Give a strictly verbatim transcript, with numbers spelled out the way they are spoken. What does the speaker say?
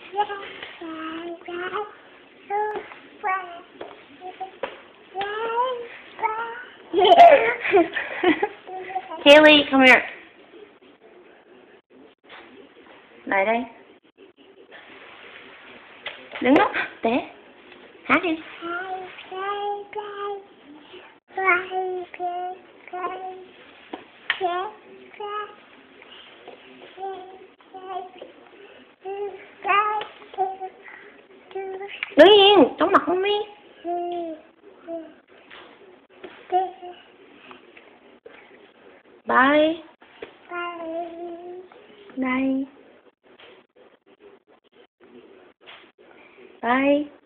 Kaylee, come here. Lại đây. Đứng đó, té. Hát đi. Đứng yên, chống mặt không đi. Bye. Bye. Bye.